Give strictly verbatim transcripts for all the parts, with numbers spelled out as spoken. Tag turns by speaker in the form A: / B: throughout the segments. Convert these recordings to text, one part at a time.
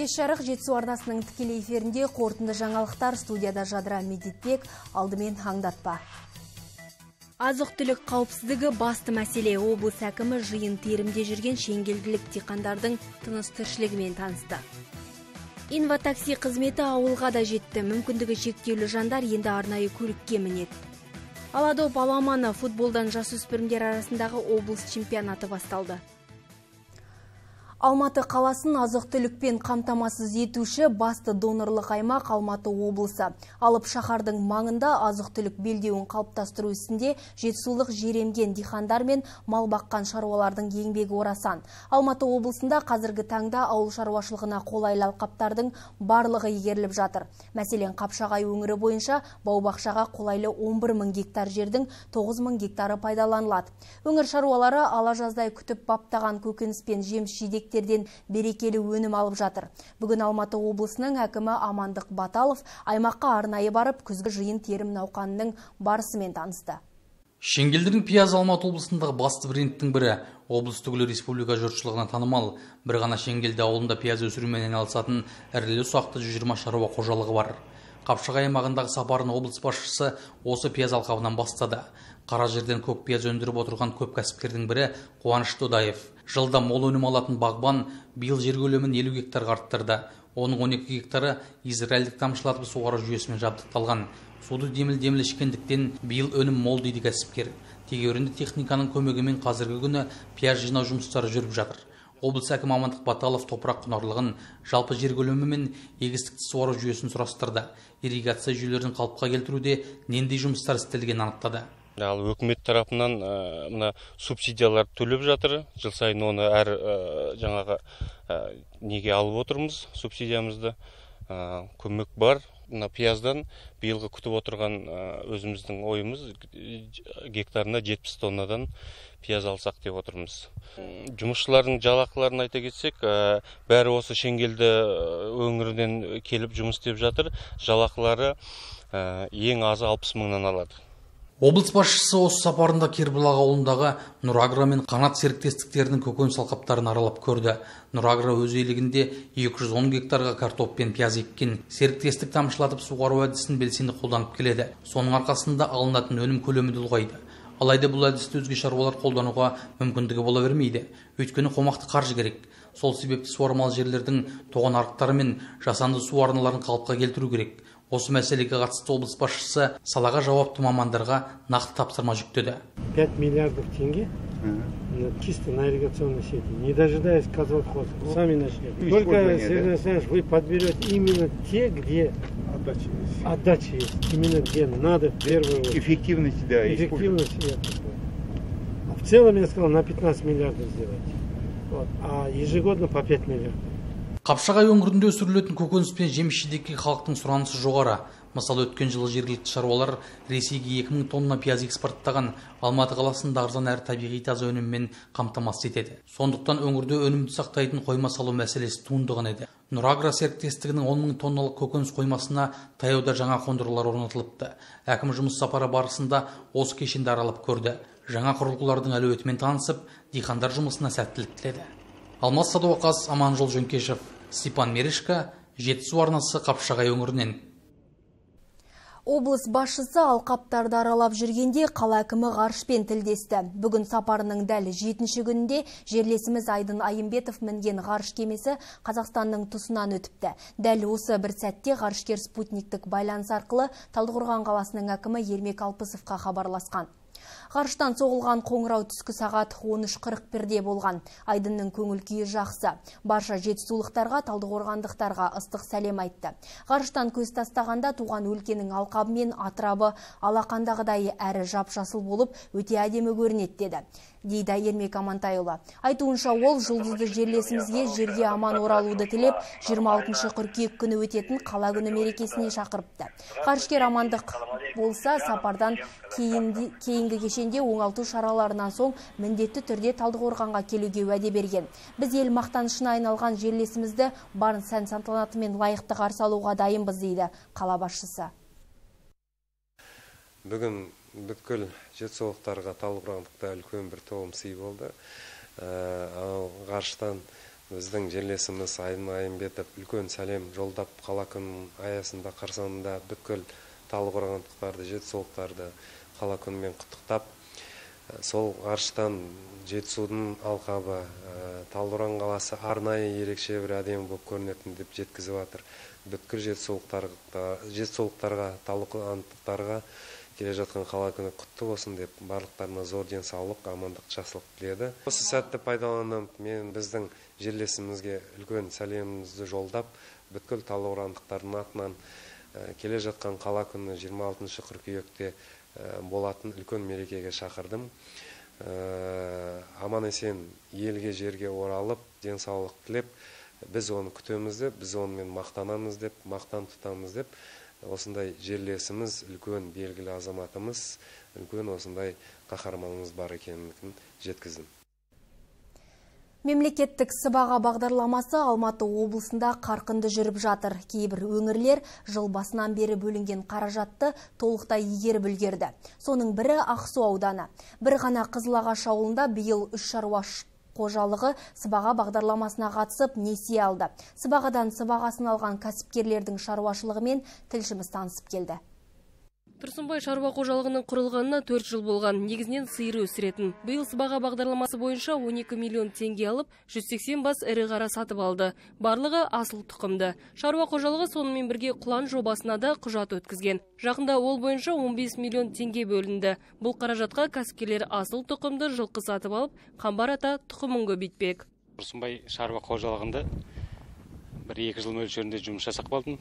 A: Кеш жарық Жетісу арнасының тікелей эфирінде қорытынды жаңалықтар, студияда Жадыра Медетбек, алдымен аңдатпа. Азық-түлік қауіпсіздігі басты мәселе. Облыс әкімі жиын терімде жүрген шеңгелділік диқандардың тыныс-тіршілігімен танысты. Инватакси қызметі ауылға да жетті. Мүмкіндігі шектеулі жандар енді арнайы көлікке мінеді. Аладоп аламаны футболдан жасөспірімдер арасындағы облыс чемпионаты басталды. Алматы қаласын азық-түлікпен қамтамасыз етуші басты донорлық аймақ Алматы облысы. Алып шаһардың маңында азық-түлік белдеуін қалыптастыру ісінде жетісулық жеремген дихандар мен мал баққан шаруалардың еңбегі орасан. Алматы облысында қазіргі таңда ауыл шаруашылығына қолайлы алқаптардың барлығы игеріліп жатыр. Мәселен, Қапшағай өңірі бойынша бау-бақшаға қолайлы он бір мың гектар жердің тоғыз мың гектары пайдаланылады. Өңір шаруалары ала жаздай күтіп баптаған көкөніс пен жеміс-жидек берекелі өнім алып жатыр. Бүгін Алматы облысының әкімі Амандық Баталов аймаққа арнайы барып, күзгі жиын терім науқанының барысымен танысты.
B: Шеңгелдінің пиязы Алматы облысындағы басты брендтің бірі. Облыс түгілі республика жұртшылығына танымал. Бір ғана Шеңгелді ауылында пияз өсірумен айналысатын ірілі-ұсақты жүз жиырма шаруа қожалығы бар. Қапшағай аймағындағы сапарын облыс басшысы осы пияз алқабынан бастады. Қара жерден көк пияз өндіріп отырған көп кәсіпкердің бірі Қуаныш Додаев. Жылда мол өнім алатын бағбан биыл жер көлемін елу гектарға арттырды. Оның он екі гектары израильдік тамшылатып суару жүйесімен жабдықталған. Суды деміл-деміл ішкендіктен биыл өнім мол дейді кәсіпкер. Тегеурінді техниканың көмегімен қазіргі күні пияз жинау жұмыстары жүріп жатыр. Облыс әкімі Амандық Баталов топырақ құнарлығын, жалпы жер көлемі мен егістікті суару жүйесін сұрастырды. Ирригация жүйелерін қалыпқа келтіруде нендей жұмыстар істелгенін анықтады.
C: Ал өкімет тарапынан мына субсидиялар төлеп жатыр. Жыл сайын оны әр жаңағы неге алып отырмыз, субсидиямызды. Көмек бар. Мына пияздан биылғы күтіп отырған өзіміздің ойымыз гектарына жетпіс тоннадан пияз алсақ деп отырмыз. Жұмысшылардың жалақыларын айта кетсек, бәрі осы Шеңгелді өңірінен келіп жұмыс істеп жатыр. Жалақылары ең азы алпыс мыңнан алады.
B: Облыс басшысы осы сапарында Кербұлақ ауылындағы Нұрагро мен Қанат серіктестіктерінің көкөніс алқаптарын аралап көрді. Нұрагро өз иелігінде екі жүз он гектарға картоп пен пияз еккен. Серіктестік тамшылатып суару әдісін белсенді қолданып келеді. Соның арқасында алынатын өнім көлемі де ұлғайды. Алайда бұл әдісті өзге шаруалар қолдануға мүмкіндігі бола бермейді. Өйткені қомақты қаржы керек. Сол себепті суармалы жерлердің тоған арықтары мен жасанды су арналарын қалыпқа келтіру керек. Осы мәселеге қатысты облыс басшысы салаға жауапты мамандарға нақты тапсырма жүктеді.
D: пять миллиардов тенге чисто на ирригационной сети, не дожидаясь казводхоза. Сами начнете. Только, Сергей Александрович, вы подберете именно те, где отдача есть. Отдача есть. Именно где надо в первую очередь.
E: Эффективность, да.
D: Эффективность, я а в целом, я сказал, на пятнадцать миллиардов сделайте. Вот. А ежегодно по пять миллиардов.
B: Қапшағай өңірінде өсірілетін көкөніс пен жеміс-жидекке халықтың сұранысы жоғары. Мысалы, өткен жылы жергілікті шаруалар Ресейге екі мың тонна пияз экспорттаған. Алматы қаласында арзан әрі табиғи таза өніммен қамтамасыз етеді. Сондықтан өңірде өнімді сақтайтын қойма салу мәселесі туындаған еді. Нұрагро серіктестігінің он мың тонналық көкөніс қоймасына таяуда жаңа қондырғылар орнатылыпты. Әкім жұмыс сапары барысында осы кешенді аралап көрді. Жаңа құрылғылардың әлеуетімен танысып, дихандар жұмысына сәттілік тіледі. Алмас Садуақас, Аманжол Жөнкешев, Степан Мерешко, Жетісу арнасы, Қапшағай өңірінен.
A: Облыс басшысы алқаптарды аралап жүргенде қала әкімі ғарышпен тілдесті. Бүгін сапарының дәл жетінші күнінде жерлесіміз Айдын Айымбетов мінген ғарыш кемесі Қазақстанның тұсынан өтіпті. Дәл осы бір сәтте ғарышкер спутниктік байланыс арқылы Талдықорған қаласының әкімі Ермек Алпысовқа хабарласқан. Ғарыштан соғылған қоңырау түскі сағат он үш қырық бірде болған. Айдынның көңіл күйі жақсы. Барша жетісулықтарға, талдықорғандықтарға ыстық сәлем айтты. Ғарыштан көз тастағанда туған өлкенің алқабы мен атырабы алақандағыдай әрі жап-жасыл болып өте әдемі көрінеді деді. Дейді Ермек Амантайұлы. Айтуынша ол жұлдызды жерлесімізге жерге аман оралуды тілеп, жиырма алтыншы қыркүйек күні өтетін қала күні мерекесіне шақырыпты. Ғарышкер амандық болса, сапардан кейінгі, кейінгі кешенде оңалту шараларынан соң міндетті түрде Талдықорғанға келуге уәде берген. Біз ел мақтанышына айналған жерлесімізді барын сән салтанатымен лайықты қарсы алуға дайынбыз дейді қала басшысы.
F: Бүгін бүткіл жетісулықтарға, талдықорғандықтарға үлкен бір толым сый болды. Ғарыштан
E: біздің жерлесіміз Айдын Айымбетов үлкен сәлем жолдап, қала күнінің аясында қарсаңында бүткіл талдықорғандықтарды, жетісулықтарды қала күнімен құттықтап, сол ғарыштан Жетісудың алқабы, Талдықорған қаласы арнайы ерекше бір әдемі болып көрінетін деп жеткізіп жатыр. Бүткіл жетісулықтарға, талдықорғандықтарға келе жатқан қала күні құтты болсын деп барлықтарына зор денсаулық, амандық, жақсылық тіледі. Осы сәтті пайдаланып, мен біздің жерлесімізге үлкен сәлемімізді жолдап, бүткіл талдықорғандықтардың атынан келе жатқан қала күні жиырма алтыншы қыркүйекте болатын үлкен мерекеге шақырдым. Аман есен елге жерге оралып, денсаулық тілеп, біз оны күтеміз деп, біз онымен мақтанамыз деп, мақтан тұтамыз деп, осындай жерлесіміз, үлкен белгілі азаматымыз, үлкен осындай қаһарманымыз бар екенін жеткіздім.
A: Мемлекеттік сыбаға бағдарламасы Алматы облысында қарқынды жүріп жатыр. Кейбір өңірлер жыл басынан бері бөлінген қаражатты толықтай игеріп үлгерді. Соның бірі Ақсу ауданы. Bir ғана Қызылағаш ауылында биыл үш шаруа қожалығы сыбаға бағдарламасына қатысып несие алды. Сыбағадан сыбағасын алған кәсіпкерлердің шаруашылығымен тілшіміз танысып келді.
F: Тұрсынбай шаруа қожалығының құрылғанына төрт жыл болған, негізінен сиыр өсіретін. Биыл сыбаға бағдарламасы бойынша он екі миллион теңге алып, жүз сексен бас ірі қара сатып алды. Барлығы асыл тұқымды. Шаруа қожалығы сонымен бірге құлан жобасына да құжат өткізген. Жақында ол бойынша он бес миллион теңге бөлінді. Бұл қаражатқа кәсіпкерлер асыл тұқымды жылқы сатып алып, қамбар ата тұқымын көбейтпек.
G: Тұрсынбай шаруа қожалығында бір екі жыл мөлшерінде жұмыс жасап қалдым.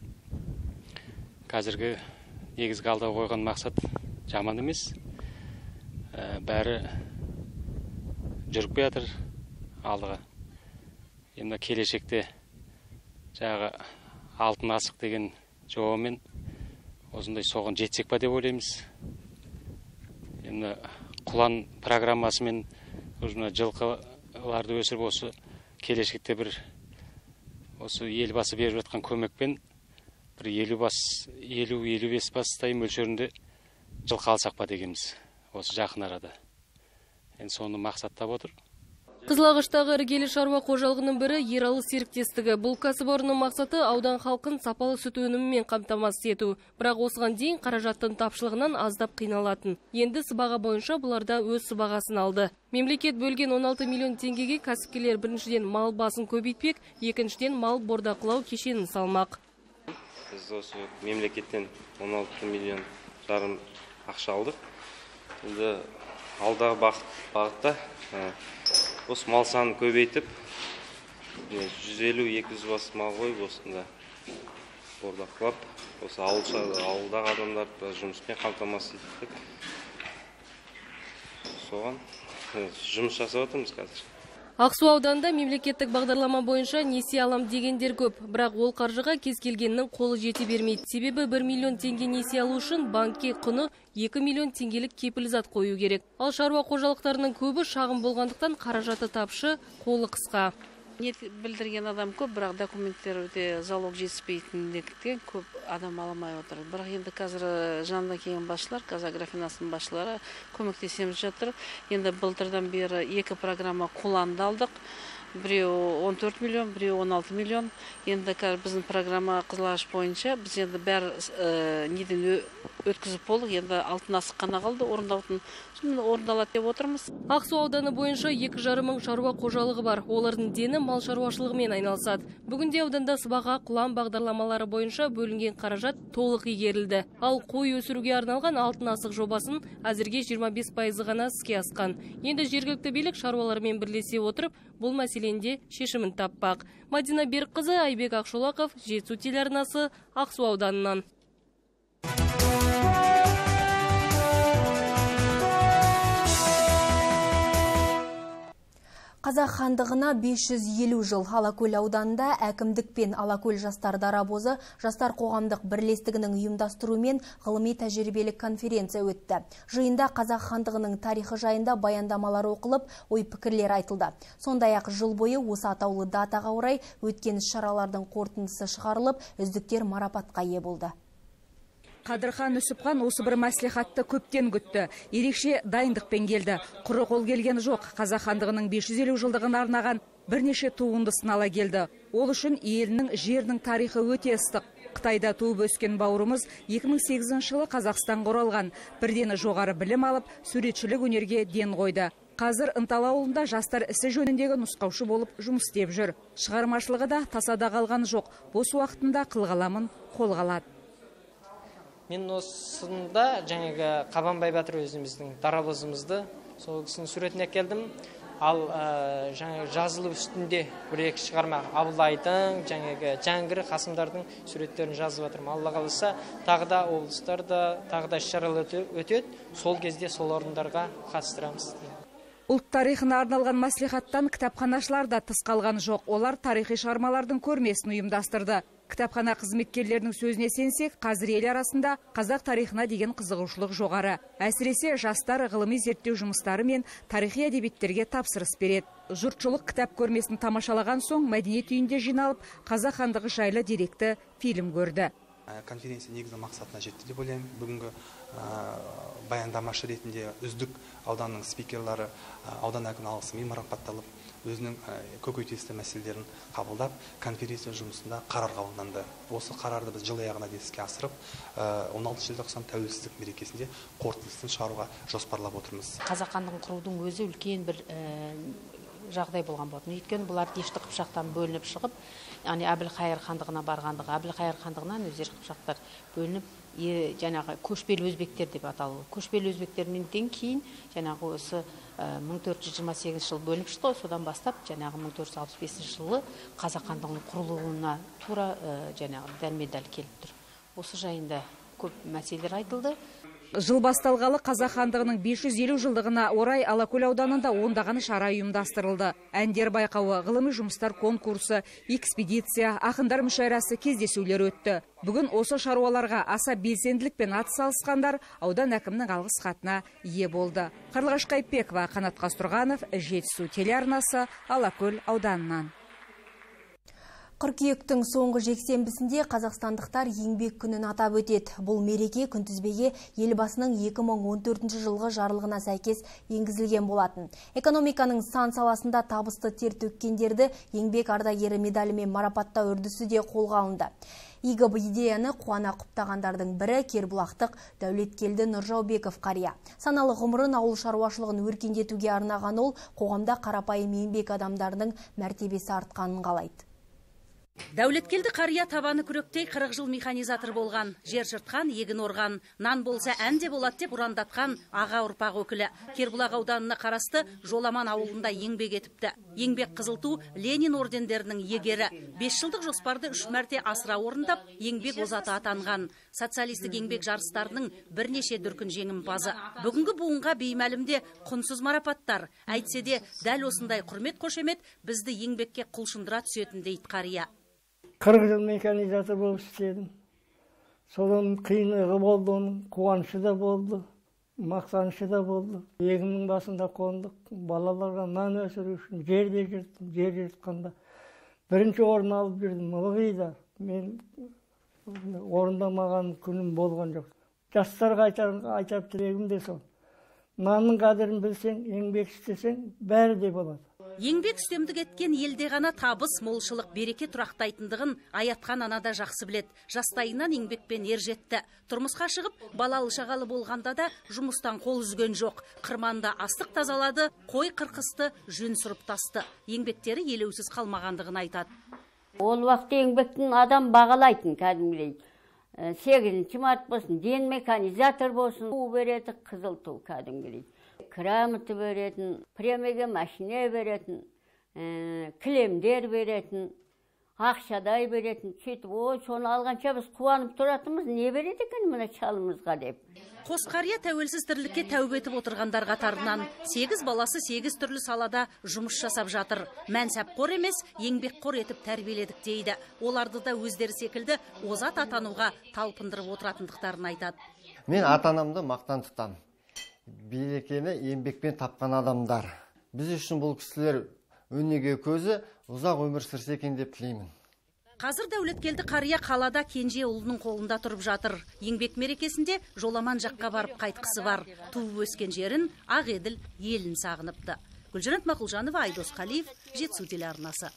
G: Қазіргі негізгі алда қойған мақсат жаман емес. Бәрі жүріп жатыр алдыға. Енді келешекте жағы алтын асық деген жобамен осындай соған жетсек па деп ойлаймыз. Енді құлан программасымен жылқыларды өсіріп осы келешекте бір осы елбасы беріп жатқан көмекпен бір елу бас, елу елу бес бастай мөлшерінде жылқы алсақ па дегенбіз осы жақын арада. Енді соны мақсаттап отыр.
F: Қызылағаштағы іргелі шаруа қожалығының бірі Ералы серіктестігі. Бұл кәсіпорынның мақсаты аудан халқын сапалы сүт өнімімен қамтамасыз ету. Бірақ осыған дейін қаражаттың тапшылығынан аздап қиналатын. Енді сыбаға бойынша бұларда өз сыбағасын алды. Мемлекет бөлген он алты миллион теңгеге кәсіпкерлер біріншіден мал басын көбейтпек, екіншіден мал бордақылау кешенін салмақ.
C: Біз осы мемлекеттен он алты миллион жарым ақша алдық. Енді алдағы бағытта осы мал санын көбейтіп, жүз елу екі жүз бас мал қойып осында бордақылап, осы ауылдағы адамдарды жұмыспен қамтамасыз еттік. Соған жұмыс жасап отырмыз қазір.
F: Ақсу ауданында мемлекеттік бағдарлама бойынша несие алам дегендер көп, бірақ ол қаржыға кез келгеннің қолы жете бермейді. Себебі бір миллион теңге несие алу үшін банкке құны екі миллион теңгелік кепілзат қою керек. Ал шаруа қожалықтарының көбі шағын болғандықтан қаражаты тапшы, қолы қысқа.
H: Ниет білдірген адам көп, бірақ документтерде залог жетіспейтіндіктен көп адам аламай отыр. Бірақ енді қазір жанында келген басшылар, Казагрофинанстың басшылары көмектесеміз жатыр. Енді былтырдан бері екі программа қоланды алдық. Біреу он төрт миллион, біреу он алты миллион. Енді біздің программа Қызылағаш бойынша біз енді бәрі неден өткізіп болдық. Енді алтын асық қана қалды, орындаудың орындалады деп отырмыз.
F: Ақсу ауданы бойынша екі жарым мың шаруа қожалығы бар. Олардың дені мал шаруашылығымен айналысады. Бүгінде ауданда сыбаға құлан бағдарламалары бойынша бөлінген қаражат толық игерілді. Ал қой өсіруге арналған алтын асық жобасын әзірге жиырма бес пайызы ғана іске асқан. Енді жергілікті билік шаруалармен бірлесе отырып, бұл мәселенде шешімін таппақ. Мадина Берікқызы, Айбек Ақшолақов, Жетісу телеарнасы, Ақсу ауданынан.
A: Қазақ хандығына бес жүз елу жыл. Алакөл ауданында әкімдік пен Алакөл жастар дарабозы жастар қоғамдық бірлестігінің ұйымдастыруымен ғылыми тәжірибелік конференция өтті. Жиында Қазақ хандығының тарихы жайында баяндамалар оқылып, ой пікірлер айтылды. Сондай-ақ жыл бойы осы атаулы датаға орай өткен шаралардың қорытындысы шығарылып, үздіктер марапатқа ие болды.
I: Қадырхан Үсіпхан осы бір мәслихатты көптен күтті. Ерекше дайындықпен келді. Құры қол келген жоқ. Қазақ хандығының бес жүз елу жылдығына арнаған бірнеше туындысын ала келді. Ол үшін елінің жерінің тарихы өте ыстық. Қытайда туып өскен бауырымыз екі мың сегізінші жылы Қазақстанға оралған. Бірден жоғары білім алып, суретшілік өнерге ден қойды. Қазір Ынталы ауылында жастар ісі жөніндегі нұсқаушы болып жұмыс істеп жүр. Шығармашылығы да тасада қалған жоқ. Бос уақытында қылғаламын қолға алады.
J: Мен осында жаңағы Қабанбай Батыр өзіміздің дарабозымызды сол кісінің суретіне келдім. Ал жаңағы жазылып үстінде бір-екі шығарма Абылайдың, жаңағы Жәңгір, Қасымдардың суреттерін жазып жатырмын. Алла қаласа, тағы да облыстарда, тағы да іс-шаралар өтеді. Сол кезде сол орындарға қатыстырамыз.
I: Ұлт тарихына арналған мәслихаттан кітапханашылар да тыс қалған жоқ. Олар тарихи шығармалардың көрмесін ұйымдастырды. Кітапхана қызметкерлерінің сөзіне сенсек, қазір ел арасында қазақ тарихына деген қызығушылық жоғары. Әсіресе жастар ғылыми зерттеу жұмыстары мен тарихи әдебиеттерге тапсырыс береді. Жұртшылық кітап көрмесін тамашалаған соң мәдениет үйінде жиналып, қазақ хандығы жайлы деректі фильм көрді.
K: Конференция негізгі мақсатына жетті деп ойлаймын. Бүгінгі баяндамашы ретінде үздік ауданның спикерлары аудан әкімі алғысымен марапатталып, өзінің көкейтесті мәселелерін қабылдап, конференция жұмысында қарар қабылданды. Осы қарарды біз жыл аяғына дейін іске асырып, он алтыншы желтоқсан тәуелсіздік мерекесінде қорытындысын шығаруға жоспарлап отырмыз.
L: Қазақ хандығын құрудың өзі үлкен бір жағдай болған болатын. Өйткені бұлар Дешті қыпшақтан бөлініп шығып, яғни Әбілқайыр хандығына барғандығы, Әбілқайыр хандығынан өздері қыпшақтар бөлініп, жаңағы көшпелі өзбектер деп аталуы. Көшпелі өзбектермен кейін жаңағы осы мың төрт жүз жиырма сегізінші жылы бөлініп шықты, содан бастап жаңағы мың төрт жүз алпыс бесінші жылы қазақ хандығының құрылуына тура жаңағы дәлме-дәл келіп тұр. Осы жайында көп мәселелер айтылды.
I: Жыл басталғалы қазақ хандығының бес жүз елу жылдығына орай Алакөл ауданында ондаған шара ұйымдастырылды. Әндер байқауы, ғылыми жұмыстар конкурсы, экспедиция, ақындар мүшәйрасы, кездесулер өтті. Бүгін осы шаруаларға аса белсенділікпен атсалысқандар аудан әкімінің алғыс хатына ие болды. Қарлығаш Қайпекова, Қанат Қастұрғанов, Жетісу телеарнасы, Алакөл ауданынан.
A: Қыркүйектің соңғы жексенбісінде қазақстандықтар еңбек күнін атап өтеді. Бұл мереке күнтізбеге елбасының екі мың он төртінші жылғы жарлығына сәйкес енгізілген болатын. Экономиканың сан саласында табысты тер төккендерді еңбек ардагері медалімен марапаттау үрдісі де қолға алынды. Игі идеяны қуана құптағандардың бірі Кербұлақтық Дәулеткелді Нұржаубеков қария. Саналы ғұмырын ауыл шаруашылығын өркендетуге арнаған ол, қоғамда қарапайым еңбек адамдарының мәртебесі артқанын қалайды.
M: Дәулеткелді қария табаны күректей қырық жыл механизатор болған, жер жыртқан, егін орған, нан болса әнде болады деп ұрандатқан аға ұрпақ өкілі. Кербұлақ ауданына қарасты Жоламан ауылында еңбек етіпті. Еңбек қызыл ту Ленин ордендерінің егері. бес жылдық жоспарды үш мәрте асыра орындап, еңбек озаты атанған. Социалистік еңбек жарыстарының бірнеше дүркін жеңімпазы. Бүгінгі буынға беймәлімде құнсыз марапаттар. Әйтсе де дәл осындай құрмет қошемет бізді еңбекке құлшындыра түсетін дейді қария.
D: қырық жыл механизатор болып істедім. Содан қиындығы болды, оның қуанышы да болды, мақтанышы да болды. Егіннің басында қондық, балаларға нан өсіру үшін жерде жүрдім, жер жыртқанда. Бірінші орын алып жүрдім, ылғи да мен орындамаған күнім болған жоқ. Жастарға айтар тілегім де сол. Нанның қадірін білсең, еңбек істесең, бәрі де болады.
M: Еңбек үстемдік еткен елде ғана табыс, молшылық, береке тұрақтайтындығын аятқан анада жақсы білет. Жастайынан еңбекпен ер жетті. Тұрмысқа шығып, балалы шағалы болғанда да жұмыстан қол үзген жоқ. Қырманда астық тазалады, қой қырқысты, жүн сұрып тасты. Еңбектері елеусіз қалмағандығын айтады.
N: Ол уақытта еңбектің адам бағалайтын кәдімгідей. сегізінші март болсын, ден механизатор болсын, ту береді, қызыл ту кәдімгідей. Грамота беретін, премиеге машина беретін, кілемдер беретін, ақшадай беретін. Сөйтіп, ой, соны алғанша біз қуанып тұратымыз, не береді екен мына шалымызға деп.
M: Қос қария тәуелсіз тірлікке тәубе етіп отырғандар қатарынан. Сегіз баласы сегіз түрлі салада жұмыс жасап жатыр. Мәнсап қор емес, еңбек қор етіп тәрбиеледік дейді. Оларды да өздері секілді озат атануға талпындырып отыратындықтарын айтады.
O: Мен ата-анамды мақтан тұтам. Берекені еңбекпен тапқан адамдар. Біз үшін бұл кісілер өнеге көзі, ұзақ өмір сүрсе екен деп тілеймін.
M: Қазір Дәулеткелді қария қалада кенже ұлының қолында тұрып жатыр. Еңбек мерекесінде Жоламан жаққа барып қайтқысы бар. Туып өскен жерін, Ақеділ елін сағыныпты. Гүлжанат Мақұлжанова, Айдос Қалиев, Жетісу телеарнасы.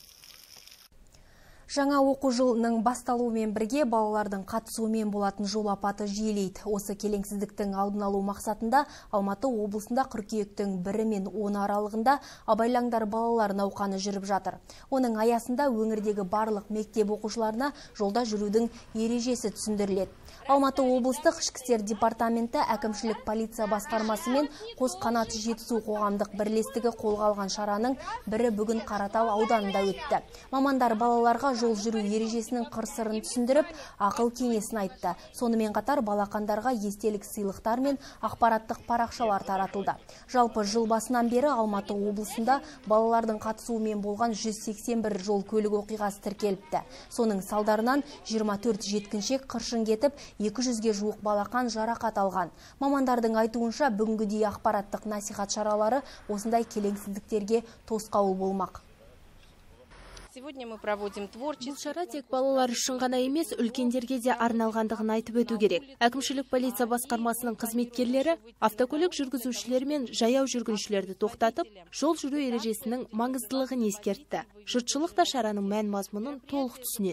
A: Жаңа оқу жылының басталуымен бірге балалардың қатысуымен болатын жол апаты жиілейді. Осы келеңсіздіктің алдын алу мақсатында Алматы облысында қыркүйектің бірі мен оны аралығында абайлаңдар балалар науқаны жүріп жатыр. Оның аясында өңірдегі барлық мектеп оқушыларына жолда жүрудің ережесі түсіндіріледі. Алматы облыстық ішкі істер департаменті әкімшілік полиция басқармасы мен Қос қанаты Жетісу қоғамдық бірлестігі қолға алған шараның бірі бүгін Қаратал ауданында өтті. Мамандар балаларға жол жүру ережесінің қыр-сырын түсіндіріп, ақыл кеңесін айтты. Сонымен қатар балақандарға естелік сыйлықтар мен ақпараттық парақшалар таратылды. Жалпы жыл басынан бері Алматы облысында балалардың қатысуымен болған жүз сексен бір жол көлік оқиғасы тіркеліпті. Соның салдарынан жиырма төрт жеткіншек қыршын кетіп, екі жүзге жуық балақан жарақат алған. Мамандардың айтуынша бүгінгідей ақпараттық насихат шаралары осындай келеңсіздіктерге тосқауыл болмақ.
P: Сегодня мы проводим творчество.
Q: Бұл шара тек балалар үшін ғана емес, үлкендерге де арналғандығын айтып өту керек. Әкімшілік полиция басқармасының қызметкерлері автокөлік жүргізушілері мен жаяу жүргіншілерді тоқтатып, жол жүру ережесінің маңыздылығын ескертті. Жұртшылық та шараның мән мазмұнын толық түсінеді.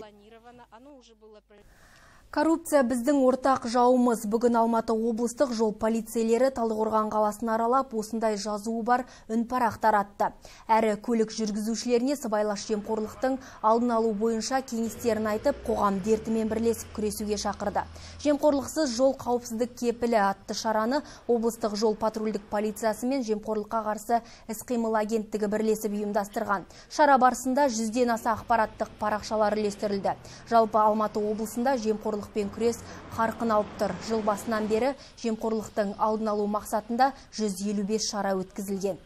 A: Коррупция біздің ортақ жауымыз. Бүгін Алматы облыстық жол полицейлері Талдықорған қаласын аралап, осындай жазуы бар үнпарақ таратты. Әрі көлік жүргізушілеріне сыбайлас жемқорлықтың алдын алу бойынша кеңестерін айтып, қоғам дертімен бірлесіп күресуге шақырды. Жемқорлықсыз жол қауіпсіздік кепілі атты шараны облыстық жол патрульдік полициясы мен жемқорлыққа қарсы іс-қимыл агенттігі бірлесіп ұйымдастырған. Шара барысында жүзден аса ақпараттық парақшалар үлестірілді. Жалпы Алматы облысында жемқорлық пен күрес қарқын алып тұр. Жыл басынан бері жемқорлықтың алдын алу мақсатында жүз елу бес шара өткізілген.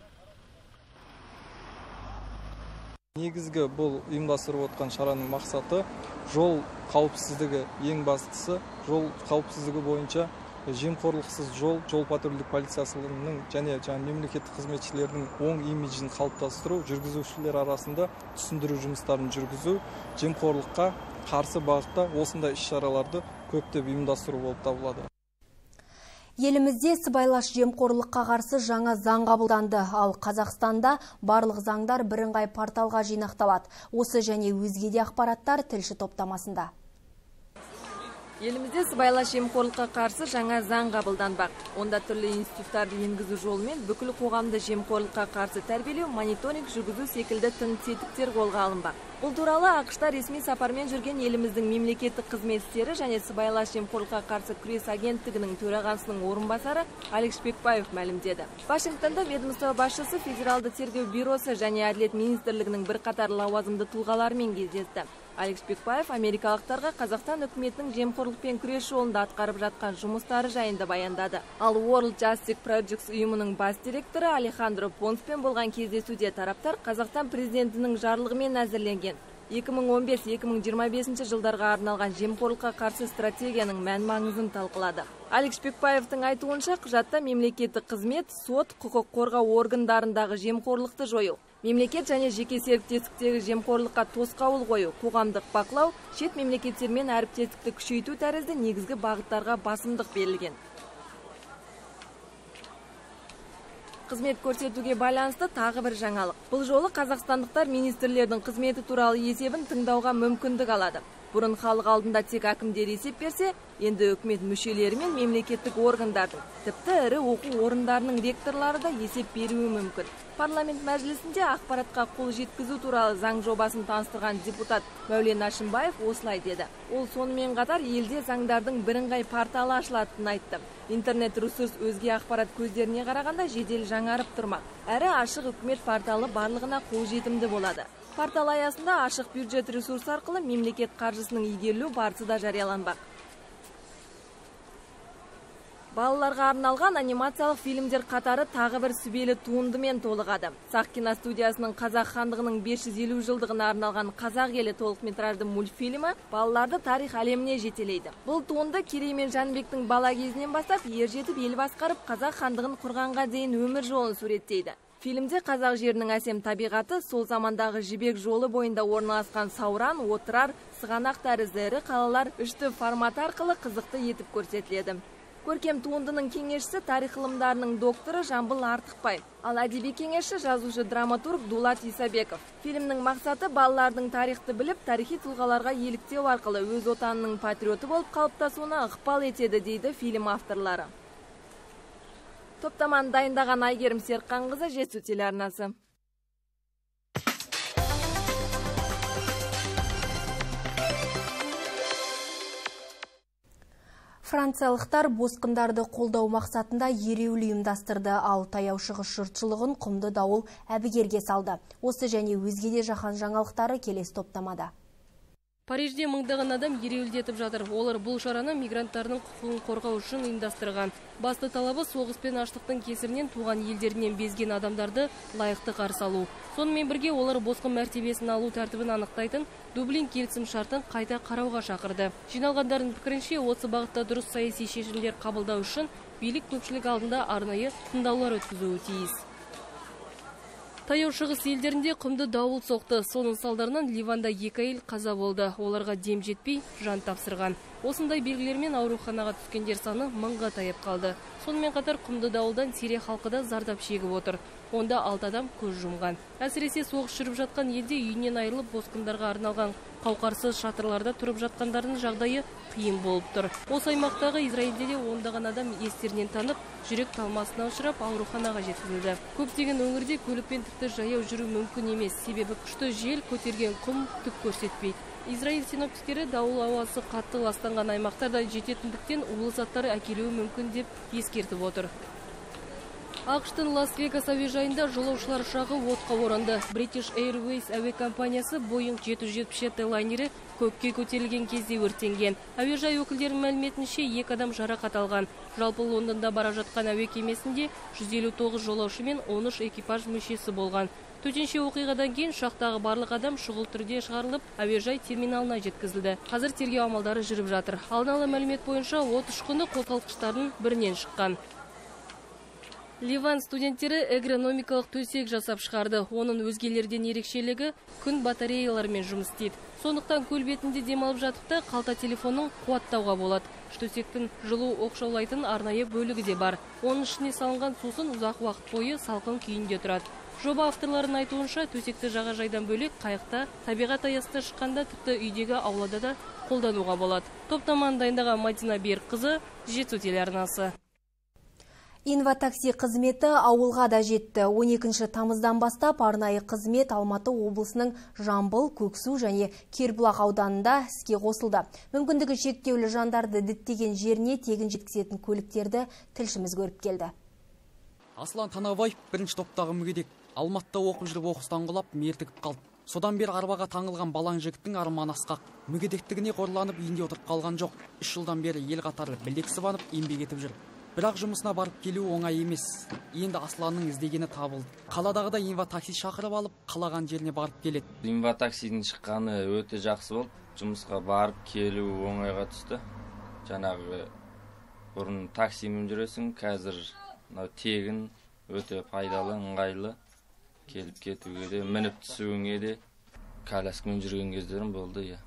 R: Негізгі бұл ұйымдастырып отқан шараның мақсаты жол қауіпсіздігі, ең бастысы жол қауіпсіздігі бойынша жемқорлықсыз жол, жол патрульдік полициясының және мемлекеттік қызметшілердің оң имиджін қалыптастыру, жүргізушілер арасында түсіндіру жұмыстарын жүргізу, жемқорлыққа қарсы бағытта осындай іс-шараларды көптеп ұйымдастыру болып табылады.
A: Елімізде сыбайлас жемқорлыққа қарсы жаңа заң қабылданды, ал Қазақстанда барлық заңдар бірыңғай порталға жинақталады. Осы және өзге де ақпараттар тілші топтамасында.
F: Елімізде сыбайлас жемқорлыққа қарсы жаңа заң қабылданбақ. Онда түрлі институттарды енгізу жолымен бүкіл қоғамды жемқорлыққа қарсы тәрбиелеу, мониторинг жүргізу секілді тың тетіктер қолға алынбақ. Бұл туралы ақш-та ресми сапармен жүрген еліміздің мемлекеттік қызмет істері және сыбайлас жемқорлыққа қарсы күрес агенттігінің төрағасының орынбасары Алик Шпекбаев мәлімдеді. Вашингтонда ведомство басшысы Федералды тергеу бюросы және Әділет министрлігінің бірқатар лауазымды тұлғаларымен кездесті. Алик Шпекбаев америкалықтарға Қазақстан үкіметінің жемқорлықпен күрес жолында атқарып жатқан жұмыстары жайында баяндады. Ал World Justice Project ұйымының бас директоры Алехандро Понспен болған кездесуде тараптар Қазақстан президентінің жарлығымен әзірленген екі мың он бес - екі мың жиырма бесінші жылдарға арналған жемқорлыққа қарсы стратегияның мән маңызын талқылады. Алик Шпекбаевтың айтуынша құжатта мемлекеттік қызмет, сот, құқық қорғау органдарындағы жемқорлықты жою, мемлекет және жеке серіктестіктегі жемқорлыққа тосқауыл қою, қоғамдық бақылау, шет мемлекеттермен әріптестікті күшейту тәрізді негізгі бағыттарға басымдық берілген. Қызмет көрсетуге байланысты тағы бір жаңалық. Бұл жолы қазақстандықтар министрлердің қызметі туралы есебін тыңдауға мүмкіндік алады. Бұрын халық алдында тек әкімдер есеп берсе, енді үкімет мүшелері мен мемлекеттік органдардың, тіпті ірі оқу орындарының ректорлары да есеп беруі мүмкін. Парламент мәжілісінде ақпаратқа қол жеткізу туралы заң жобасын таныстырған депутат Мәулен Әшімбаев осылай деді. Ол сонымен қатар елде заңдардың бірыңғай порталы ашылатынын айтты. Интернет ресурс өзге ақпарат көздеріне қарағанда жедел жаңарып тұрмақ. Әрі ашық үкімет порталы барлығына қолжетімді болады. Портал аясында ашық бюджет ресурс арқылы мемлекет қаржысының игерілу барысы да жарияланбақ. Балаларға арналған анимациялық фильмдер қатары тағы бір сүбелі туындымен толығады. Сақ киностудиясының Қазақ хандығының бес жүз елу жылдығына арналған Қазақ елі толықметражды мультфильмі балаларды тарих әлеміне жетелейді. Бұл туынды Керей мен Жәнібектің бала кезінен бастап ер жетіп ел басқарып Қазақ хандығын құрғанға дейін өмір жолын суреттейді. Фильмде қазақ жерінің әсем табиғаты, сол замандағы жібек жолы бойында орналасқан Сауран, Отырар, Сығанақ тәрізді ірі қалалар үшті формат арқылы қызықты етіп көрсетіледі.
S: Көркем туындының кеңесшісі тарих ғылымдарының докторы Жамбыл Артықбай. Ал әдеби кеңесші жазушы драматург Дулат Исабеков. Фильмнің мақсаты балалардың тарихты біліп, тарихи тұлғаларға еліктеу арқылы өз отанының патриоты болып қалыптасуына ықпал етеді, дейді фильм авторлары. Топтаманы дайындаған Айгерім Серікқанқызы, Жетісу телеарнасы.
A: Франциялықтар босқындарды қолдау мақсатында ереуіл ұйымдастырды, ал таяу шығыс жұртшылығын құмды дауыл әбігерге салды. Осы және өзге де жаһан жаңалықтары келесі топтамада.
F: Парижде мыңдаған адам ереуілдетіп жатыр. Олар бұл шараны мигранттардың құқығын қорғау үшін ұйымдастырған. Басты талабы соғыс пен аштықтың кесірінен туған елдерінен безген адамдарды лайықты қарсы алу. Сонымен бірге олар босқын мәртебесін алу тәртібін анықтайтын Дублин келісім шартын қайта қарауға шақырды. Жиналғандардың пікірінше, осы бағытта дұрыс саяси шешімдер қабылдау үшін билік көпшілік алдында арнайы тыңдаулар өткізуі тиіс. Таяу шығыс елдерінде құмды дауыл соқты. Соның салдарынан Ливанда екі әйел қаза болды. Оларға дем жетпей жан тапсырған. Осындай белгілермен ауруханаға түскендер саны мыңға таяп қалды. Сонымен қатар құмды дауылдан Сирия халқы да зардап шегіп отыр. Онда алты адам көз жұмған. Әсіресе соғыс жүріп жатқан елде үйінен айырылып босқындарға арналған қауқарсыз шатырларда тұрып жатқандардың жағдайы қиын болып тұр. Осы аймақтағы Израильде де ондаған адам естерінен танып, жүрек талмасына ұшырап ауруханаға жеткізілді. Көптеген өңірде көлікпен тіпті жаяу жүру мүмкін емес, себебі күшті жел көтерген құм түк көрсетпейді. Израиль синоптиктері дауыл ауасы қатты ластанған аймақтарда жететіндіктен улы заттар әкелуі мүмкін деп ескертіп отыр. ақш-тың Лас-Вегас әуежайында жолаушылар ұшағы отқа оранды. British Airways әуе компаниясы Boeing жеті жүз жетпіс жеті лайнері көкке көтерілген кезде өртенген. Әуежай өкілдерінің мәліметінше екі адам жарақат алған. Жалпы Лондонда бара жатқан әуе кемесінде жүз елу тоғыз жолаушы мен он үш экипаж мүшесі болған. Төтенше оқиғадан кейін ұшақтағы барлық адам шұғыл түрде шығарылып, әуежай терминалына жеткізілді. Қазір тергеу амалдары жүріп жатыр. Алдын ала мәлімет бойынша от ұшқыны қозғалтқыштардың бірінен шыққан. Ливан студенттері агрономикалық төсек жасап шығарды. Оның өзгелерден ерекшелігі күн батареяларымен жұмыс істейді. Сондықтан көл бетінде демалып жатыпта қалта телефонын қуаттауға болады. Төсектің жылу оқшаулайтын арнайы бөлігі де бар. Оның ішіне салынған сусын ұзақ уақыт бойы салқын күйінде тұрады. Жоба авторларының айтуынша, төсекті жағажайдан бөлек қайықта, табиғат аясында шыққанда тіпті үйдегі аулада да қолдануға болады. Топтаманы дайындаған Мадина Берікқызы, Жетісу телеарнасы.
A: Инватакси қызметі ауылға да жетті. он екінші тамыздан бастап арнайы қызмет Алматы облысының Жамбыл, Көксу және Кербұлақ ауданында іске қосылды. Мүмкіндігі шектеулі жандарды діттеген жеріне тегін жеткізетін көліктерді тілшіміз көріп келді.
T: Аслан Танабаев бірінші топтағы мүгедек. Алматыда оқып жүріп оқыстан құлап мертігіп қалды. Содан бері арбаға таңылған балаң жігіттің арманы асқақ. Мүгедектігіне қорланып үйінде отырып қалған жоқ. Үш жылдан бері ел қатарлы білек сыбанып еңбек етіп жүр. Бірақ жұмысына барып келу оңай емес. Енді Асланның іздегені табылды. Қаладағыда инватакси шақырып алып, қалаған жеріне барып келеді.
U: Инватаксидің шыққаны өте жақсы болды. Жұмысқа барып келу оңайға түсті. Жаңағы бұрын таксимен жүресің, қазір тегін өте пайдалы, ыңғайлы. Келіп кетуге де, мініп түсуіңе де, коляскамен жүрген кездерім болды, я.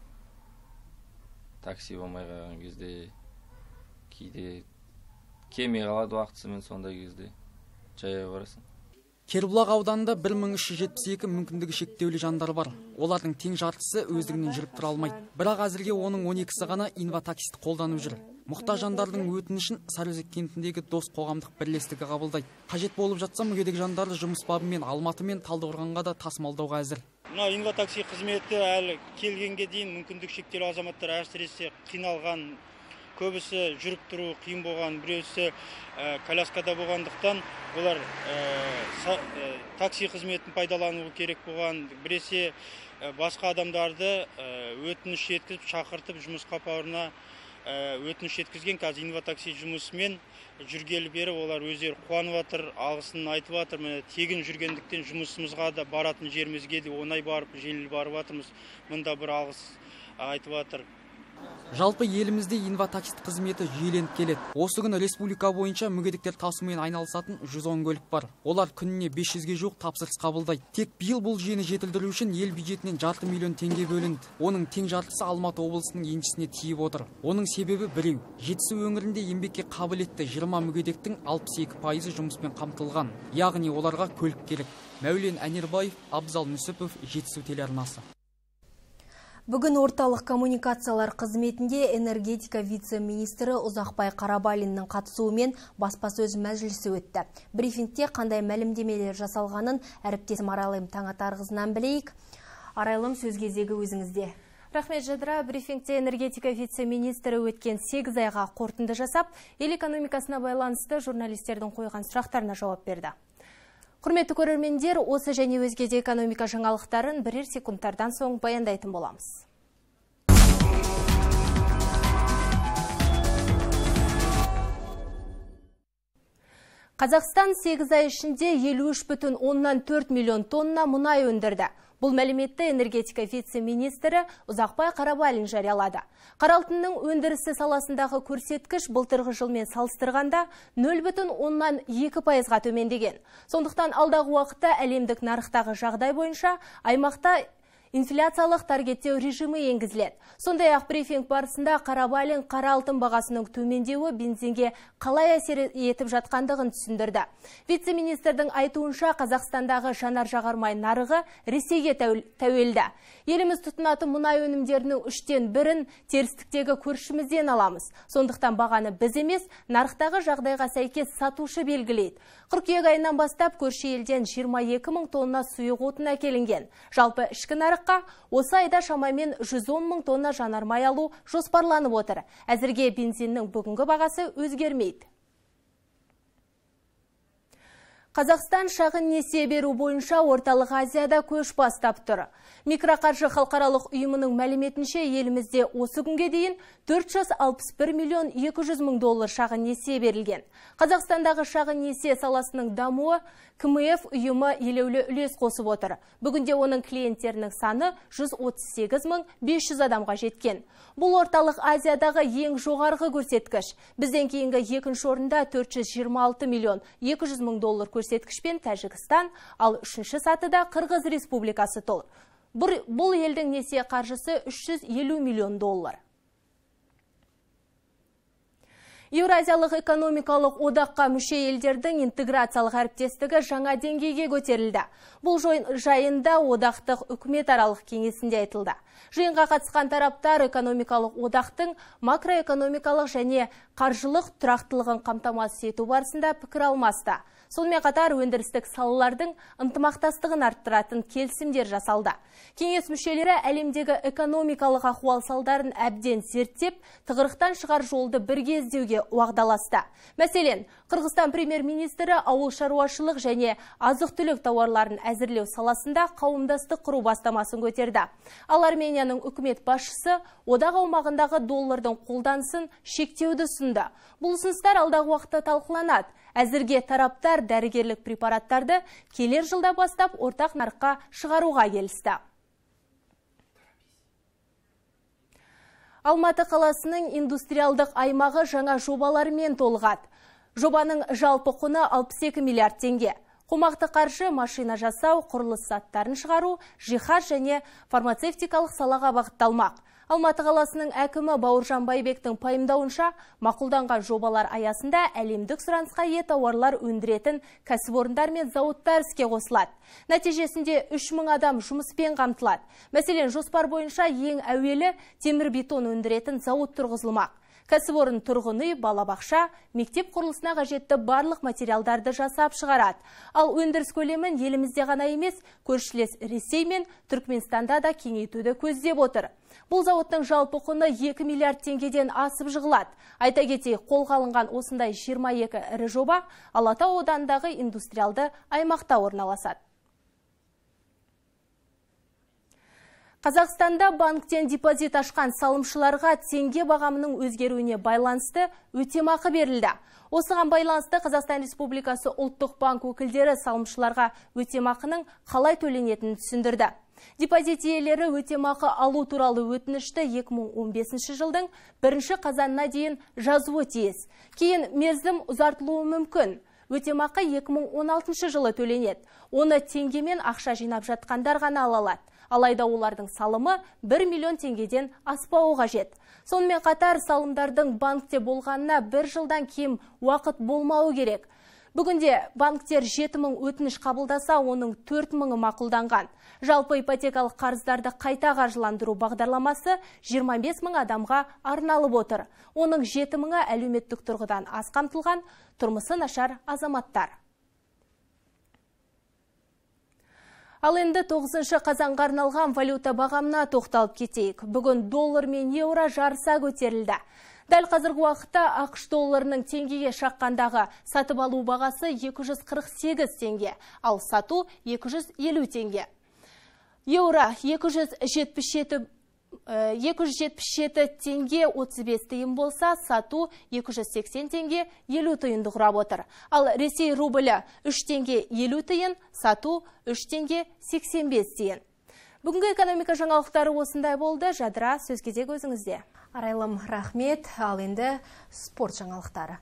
U: Такси болмай қалған кезде кейде кемей қалады уақытысымен, сондай кезде жаяу барасың.
T: Кербұлақ ауданында бір мың үш жүз жетпіс екі мүмкіндігі шектеулі жандар бар. Олардың тең жартысы өздігінен жүріп тұра алмайды. Бірақ әзірге оның он екісі ғана инватаксиді қолданып жүр. Мұқтаж жандардың өтінішін Сарыөзек кентіндегі Дос қоғамдық бірлестігі қабылдайды. Қажет болып жатса мүгедек жандарды жұмыс бабымен Алматы мен Талдықорғанға да тасымалдауға әзір.
V: Мына инватакси қызметі әлі келгенге дейін мүмкіндік шектеулі азаматтар әсіресе қиналған, көбісі жүріп тұру қиын болған, біреусі коляскада болғандықтан олар такси қызметін пайдалануы керек болған, біресе басқа адамдарды өтініш еткізіп, шақыртып жұмысқа бауырына өтініш еткізген. Қазір инватакси жұмысымен жүргелі бері олар өздері қуанып жатыр, алғысын айтып жатыр. Тегін жүргендіктен жұмысымызға да, баратын жерімізге де оңай барып, жеңіл барып жатырмыз. Мұнда бір алғыс айтып жатыр.
T: Жалпы елімізде инватакси қызметі жүйеленіп келеді. Осы күні республика бойынша мүгедектер тасумен айналысатын жүз он көлік бар. Олар күніне бес жүзге жуық тапсырыс қабылдайды. Тек биыл бұл жүйені жетілдіру үшін ел бюджетінен жарты миллион теңге бөлінді. Оның тең жартысы Алматы облысының еншісіне тиіп отыр. Оның себебі біреу. Жетісу өңірінде еңбекке қабілетті жиырма мүгедектің алпыс екі пайызы жұмыспен қамтылған. Яғни оларға көлік керек. Мәулен Әнербаев, Абзал Нүсіпов, Жетісу телеарнасы.
A: Бүгін орталық коммуникациялар қызметінде энергетика вице-министрі Ұзақбай Қарабалиннің қатысуымен баспасөз мәжілісі өтті. Брифингте қандай мәлімдемелер жасалғанын әріптесім Арайлым Таңатарғызынан білейік. Арайлым, сөз кезегі өзіңізде.
B: Рахмет, Жадыра. Брифингте энергетика вице-министрі өткен сегіз айға қорытынды жасап, ел экономикасына байланысты журналистердің қойған сұрақтарына жауап берді. Құрметті көрермендер, осы және өзге де экономика жаңалықтарын бірер секундтардан соң баяндайтын боламыз. Қазақстан сегіз ай ішінде елу үш бүтін оннан төрт миллион тонна мұнай өндірді. Бұл мәліметті энергетика вице-министрі Ұзақбай Қарабалин жариялады. Қара алтынның өндірісі саласындағы көрсеткіш былтырғы жылмен салыстырғанда нөл бүтін оннан екі пайызға төмендеген. Сондықтан алдағы уақытта әлемдік нарықтағы жағдай бойынша аймақта инфляциялық таргеттеу режимі енгізіледі. Сондай-ақ брифинг барысында Қарабалин қара алтын бағасының төмендеуі бензинге қалай әсер етіп жатқандығын түсіндірді. Вице-министрдің айтуынша Қазақстандағы жанар-жағармай нарығы Ресейге тәуелді. Еліміз тұтынатын мұнай өнімдерінің үштен бірін терістіктегі көршімізден аламыз. Сондықтан бағаны біз емес, нарықтағы жағдайға сәйкес сатушы белгілейді. Қыркүйек айынан бастап көрші елден жиырма екі мың тонна сұйық отын әкелінген. Жалпы ішкі нарыққа осы айда шамамен жүз он мың тонна жанармай алу жоспарланып отыр. Әзірге бензиннің бүгінгі бағасы өзгермейді. Қазақстан шағын несие беру бойынша Орталық Азияда көш бастап тұр. Микроқаржы халықаралық ұйымының мәліметінше елімізде осы күнге дейін төрт жүз алпыс бір миллион екі жүз мың доллар шағын несие берілген. Қазақстандағы шағын несие саласының дамуы ка эм эф ұйымы елеулі үлес қосып отыр. Бүгінде оның клиенттерінің саны жүз отыз сегіз мың бес жүз адамға жеткен. Бұл Орталық Азиядағы ең жоғарғы көрсеткіш. Бізден кейінгі екінші орында төрт жүз жиырма алты миллион екі жүз мың доллар көрсеткішпен Тәжікстан, ал үшінші сатыда Қырғыз Республикасы тұр. Бұл елдің несие қаржысы үш жүз елу миллион доллар. Еуразиялық экономикалық одаққа мүше елдердің интеграциялық әріптестігі жаңа деңгейге көтерілді. Бұл жайында одақтық үкімет аралық кеңесінде айтылды. Жиынға қатысқан тараптар экономикалық одақтың макроэкономикалық және қаржылық тұрақтылығын қамтамасыз ету барысында пікір алмасты. Сонымен қатар өндірістік салалардың ынтымақтастығын арттыратын келісімдер жасалды. Кеңес мүшелері әлемдегі экономикалық ахуал салдарын әбден зерттеп, тығырықтан шығар жолды бірге іздеуге уағдаласты. Мәселен, Қырғызстан премьер-министрі ауыл шаруашылық және азық-түлік тауарларын әзірлеу саласында қауымдастық құру бастамасын көтерді. Ал Арменияның үкімет басшысы одақ аумағындағы доллардың қолданысын шектеуді ұсынды. Бұл ұсыныстар алдағы уақытта талқыланады. Әзірге тараптар дәрігерлік препараттарды келер жылда бастап ортақ нарыққа шығаруға келісті. Алматы қаласының индустриалдық аймағы жаңа жобалармен толығады. Жобаның жалпы құны алпыс екі миллиард теңге. Қомақты қаржы машина жасау, құрылыс заттарын шығару, жиһаз және фармацевтикалық салаға бағытталмақ. Алматы қаласының әкімі Бауыржан Байбектің пайымдауынша, мақұлданған жобалар аясында әлемдік сұранысқа ие тауарлар өндіретін кәсіпорындар мен зауыттар іске қосылады. Нәтижесінде үш мың адам жұмыспен қамтылады. Мәселен, жоспар бойынша ең әуелі темір-бетон өндіретін зауыт тұрғызылмақ. Кәсіпорын тұрғын үй, балабақша, мектеп құрылысына қажетті барлық материалдарды жасап шығарады. Ал өндіріс көлемін елімізде ғана емес, көршілес Ресей мен Түркменстанда да кеңейтуді көздеп отыр. Бұл зауыттың жалпы құны екі миллиард теңгеден асып жығылады. Айта кетейік, қолға алынған осындай жиырма екі ірі жоба Алатау ауданындағы индустриалды аймақта орналасады. Қазақстанда банктен депозит ашқан салымшыларға теңге бағамының өзгеруіне байланысты өтемақы берілді. Осыған байланысты Қазақстан Республикасы ұлттық банк өкілдері салымшыларға өтемақының қалай төленетінін түсіндірді. Депозит иелері өтемақы алу туралы өтінішті екі мың он бесінші жылдың бірінші қазанына дейін жазуы тиіс. Кейін мерзім ұзартылуы мүмкін. Өтемақы екі мың он алтыншы жылы төленеді. Оны теңгемен ақша жинап жатқандар ғана ала алады. Алайда олардың салымы бір миллион теңгеден аспауы қажет. Сонымен қатар салымдардың банкте болғанына бір жылдан кем уақыт болмауы керек. Бүгінде банктер жеті мың өтініш қабылдаса, оның төрт мыңы мақұлданған. Жалпы ипотекалық қарыздарды қайта қаржыландыру бағдарламасы жиырма бес мың адамға арналып отыр. Оның жеті мыңы әлеуметтік тұрғыдан аз қамтылған, тұрмысы нашар азаматтар. Ал енді тоғызыншы қазанға арналған валюта бағамына тоқталып кетейік. Бүгін доллар мен еуро жарыса көтерілді. Дәл қазіргі уақытта ақш долларының теңгеге шаққандағы сатып алу бағасы екі жүз қырық сегіз теңге, ал сату екі жүз елу теңге. Еуро екі жүз жетпіс жеті теңге отыз бес тиын болса, сату екі жүз сексен теңге елу тиынды құрап отыр. Ал Ресей рублі үш теңге елу тиын, сату үш теңге сексен бес тиын. Бүгінгі экономика жаңалықтары осындай болды. Жадыра, сөз кезек өзіңізде.
A: Арайлым, рахмет. Ал енді спорт жаңалықтары.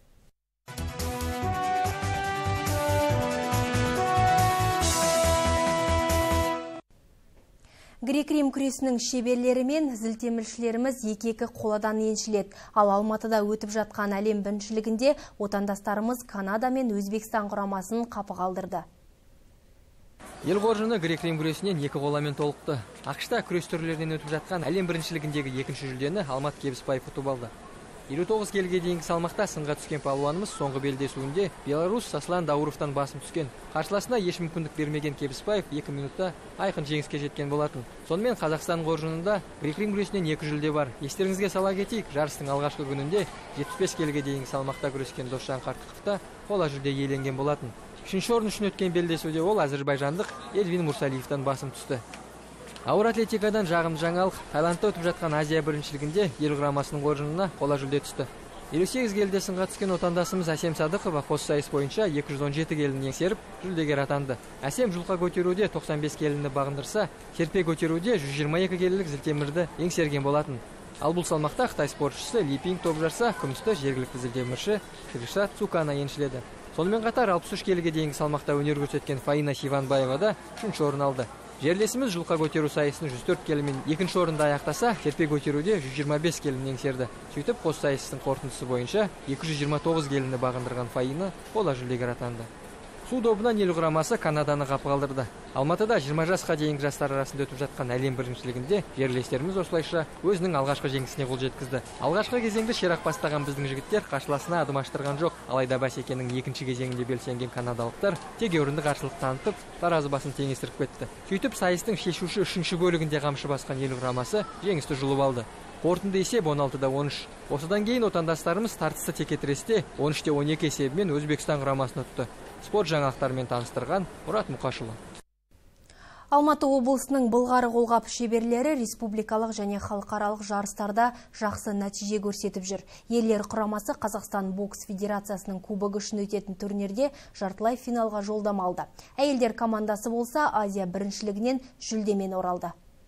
A: Грек-рим күресінің шеберлері мен зілтеміршілеріміз екі-екі қоладан еншіледі. Ал Алматыда өтіп жатқан әлем біріншілігінде отандастарымыз Канада мен Өзбекстан құрамасын қапы қалдырды.
E: Ел қоржыны грек-рим күресінен екі қоламен толықты. ақш-та күрес түрлерінен өтіп жатқан әлем біріншілігіндегі екінші жүлдені Алмат Кебіспаев ұтып алды. елу тоғыз келіге дейінгі салмақта сынға түскен палуанымыз соңғы белдесуінде Беларусь Аслан Дауровтан басым түскен. Қарсыласына еш мүмкіндік бермеген Кебіспаев екі минутта айқын жеңіске жеткен болатын. Сонымен Қазақстан қоржынында грек-рим күресінен екі жүлде бар. Естеріңізге сала кетейік, жарыстың алғашқы күнінде жетпіс бес келіге дейінгі салмақта күрескен Досжан Қарқықовта қола жүлде иеленген болатын. Үшінші орын үшін өткен белдесуде ол әзірбайжандық Эдвин Мурсалиевтан басым түсті. Ауыр атлетикадан жағымды жаңалық, Таиландта өтіп жатқан Азия біріншілігінде ел құрамасының қоржынына қола жүлде түсті. елу сегіз келіде сынға түскен отандасымыз Әсем Садықова қос сайыс бойынша екі жүз он жеті келіні еңсеріп, жүлдегер атанды. Әсем жұлқа көтеруде тоқсан бес келіні бағындырса, серпе көтеруде жүз жиырма екі келілік зілтемірді еңсерген болатын. Ал бұл салмақта Қытай спортшысы Ли Пинг топ жарса, күмісті жергілікті зілтемірші Криша Цукана еншіледі. Сонымен қатар алпыс үш келіге дейінгі салмақта өнер көрсеткен Фаина Шиванбаева да үшінші орын алды. Жерлесіміз жұлқа көтеру сайысын жүз төрт келімен екінші орында аяқтаса, серпе көтеруде жүз жиырма бес келін еңсерді. Сөйтіп, қос сайыстың қорытындысы бойынша екі жүз жиырма тоғыз келіні бағындырған Фаина қола жүлдегер атанды. Су добынан ел құрамасы Канаданы қапы қалдырды. Алматыда жиырма жасқа дейінгі жастар арасында өтіп жатқан әлем біріншілігінде жерлестеріміз осылайша өзінің алғашқы жеңісіне қол жеткізді. Алғашқы кезеңді ширақ бастаған біздің жігіттер қарсыласына адым аштырған жоқ. Алайда бәсекенің екінші кезеңінде белсенген канадалықтар тегеурінді қарсылық танытып, таразы басын теңестіріп кетті. Сөйтіп, сайыстың шешуші үшінші бөлігінде қамшы басқан ел құрамасы жеңісті жұлып алды. Қорытынды есеп он алтыда он үш. Осыдан кейін отандастарымыз тартысты текетіресте он үште он екі есебімен Өзбекстан құрамасын ұтты. Спорт жаңалықтарымен таныстырған Мұрат Мұқашұлы.
A: Алматы облысының Былғары қолғап шеберлері республикалық және халықаралық жарыстарда жақсы нәтиже көрсетіп жүр. Ерлер құрамасы Қазақстан бокс федерациясының кубогы үшін өтетін турнирде жартылай финалға жолдама алды. Әйелдер командасы болса Азия біріншілігінен жүлдемен оралды.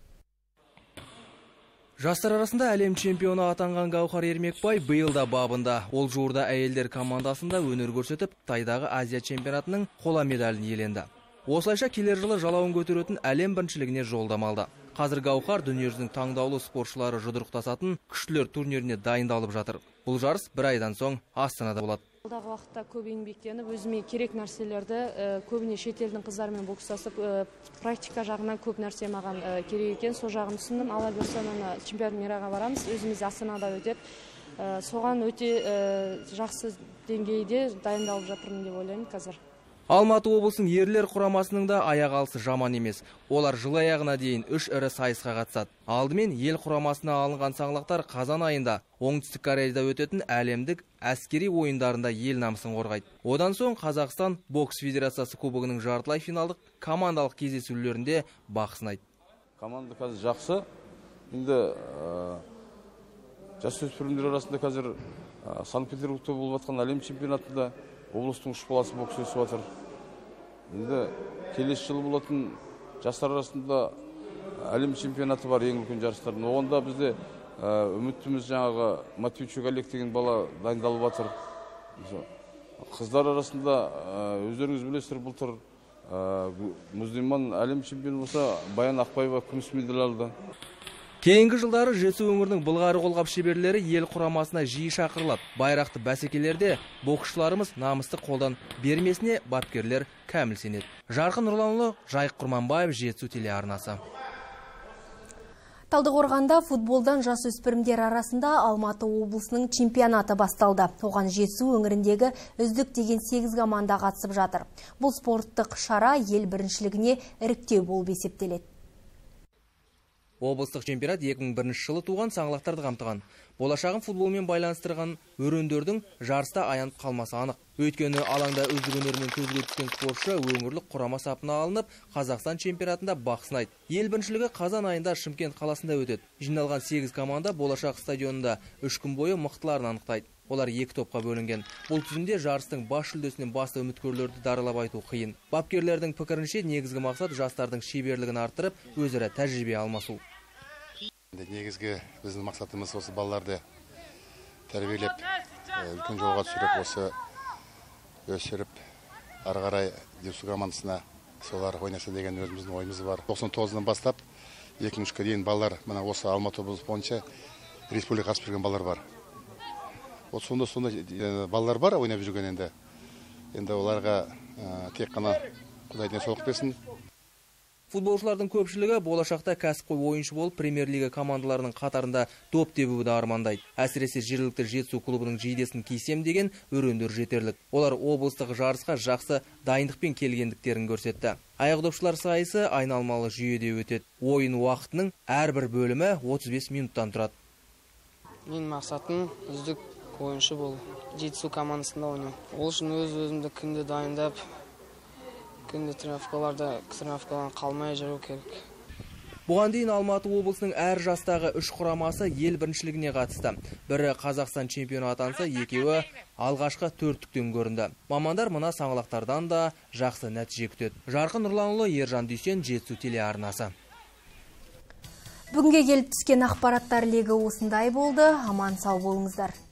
G: Жастар арасында әлем чемпионы атанған Гаухар Ермекбай биылда бабында. Ол жуырда әйелдер командасында өнер көрсетіп, Қытайдағы Азия чемпионатының қола медалін иеленді. Осылайша келер жылы жалауын көтеретін әлем біріншілігіне жолдама алды. Қазір Гаухар дүниежүзінің таңдаулы спортшылары жұдырықтасатын күштілер турниріне дайындалып жатыр. Бұл жарыс бір айдан соң Астанада болады.
W: Алдағы уақытта көп еңбектеніп, өзіме керек нәрселерді көбіне шетелдің қыздарымен бокстасып, практика жағынан көп нәрсе маған керек екен. Сол жағын түсіндім. Алла бұйырса чемпионат мираға барамыз. Өзіміз Астанада өтеді. Соған өте жақсы деңгейде дайындалып жатырмын деп ойлаймын қазір.
G: Алматы облысының ерлер құрамасының да аяқ алысы жаман емес. Олар жыл аяғына дейін үш ірі сайысқа қатысады. Алдымен ел құрамасына алынған саңлақтар қазан айында Оңтүстік Кореяда өтетін әлемдік әскери ойындарында ел намысын қорғайды. Одан соң Қазақстан бокс федерациясы кубогының жартылай финалдық командалық кездесулерінде бақ сынайды.
C: Команда қазір жақсы. Енді жасөспірімдер арасында қазір Санкт-Петербургте болып жатқан әлем чемпионатында облыстың үш баласы бокс өсіп жатыр. Енді келесі жылы болатын жастар арасында әлем чемпионаты бар, ең үлкен жарыстардың. Оғанда бізде үміттіміз жаңағы Матвейчук Олег деген бала дайындалып жатыр. Қыздар арасында өздеріңіз білесіздер, былтыр Мұздиман әлем чемпионы болса, Баян Ақбаева күміс медаль алды.
G: Кейінгі жылдары Жетісу өңірінің былғары қолғап шеберлері ел құрамасына жиі шақырылып, байрақты бәсекелерде боксшыларымыз намысты қолдан бермесіне бапкерлер кәміл сенеді. Жарқын Нұрланұлы, Жайық Құрманбаев, Жетісу телеарнасы.
A: Талдықорғанда футболдан жасөспірімдер арасында Алматы облысының чемпионаты басталды. Оған Жетісу өңіріндегі үздік деген сегіз команда қатысып жатыр. Бұл спорттық шара ел біріншілігіне іріктеу болып есептеледі.
G: Облыстық чемпионат екі мың бірінші жылы туған саңлақтарды қамтыған. Болашағын футболмен байланыстырған өрендердің жарыста аянып қалмасы анық. Өйткені алаңда үздік өнерімен көзге түскен спортшы өңірлік құрама сапына алынып, Қазақстан чемпионатында бақ сынайды. Ел біріншілігі қазан айында Шымкент қаласында өтеді. Жиналған сегіз команда Болашақ стадионында үш күн бойы мықтыларын анықтайды. Олар екі топқа бөлінген. Бұл тізімде жарыстың бас жүлдесінен басты үміткерлерді даралап айту қиын. Бапкерлердің пікірінше негізгі мақсат жастардың шеберлігін арттырып, өзара тәжірибе алмасу.
H: Негізгі біздің мақсатымыз осы балаларды тәрбиелеп, үлкен жолға түсіріп, осы өсіріп, ары қарай Жетісу командасына солар ойнаса деген өзіміздің ойымыз бар. тоқсан тоғыздан бастап екі мың үшке дейін балалар, мына осы Алматы облысы бойынша республика қатысып жүрген балалар бар. Вот сонда сонда балалар бар ойнап жүрген енді. Енді оларға тек қана Құдайдан солық берсін.
G: Футболшылардың көпшілігі болашақта кәсіпқой ойыншы болып премьер-лига командаларының қатарында доп тебуді армандайды. Әсіресе жергілікті Жетісу клубының жейдесін кисем деген өрендер жетерлік. Олар облыстық жарысқа жақсы дайындықпен келгендіктерін көрсетті. Аяқдопшылар сайысы айналмалы жүйеде өтеді. Ойын уақытының әрбір бөлімі отыз бес минуттан тұрады.
J: Мен мақсатым үздік ойыншы бол. Жетісу командасында ойнау. Ол үшін өз-өзімді күнде дайындап, күнде тренировкаларда тренировкалардан қалмай жүру керек.
G: Бұған дейін Алматы облысының әр жастағы үш құрамасы ел біріншілігіне қатысты. Бірі Қазақстан чемпионы атанса, екеуі алғашқы төрттіктен көрінді. Мамандар мына саңлақтардан да жақсы нәтиже күтеді. Жарқын Нұрланұлы, Ержан Дүйсен, Жетісу телеарнасы.
A: Бүгінге келіп түскен ақпараттар легі осындай болды. Аман сау болыңыздар.